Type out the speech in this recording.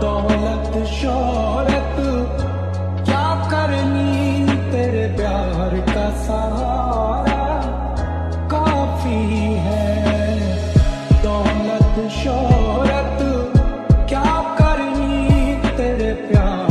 दौलत शोहरत क्या करनी, तेरे प्यार का सहारा काफी है। दौलत शोहरत क्या करनी, तेरे प्यार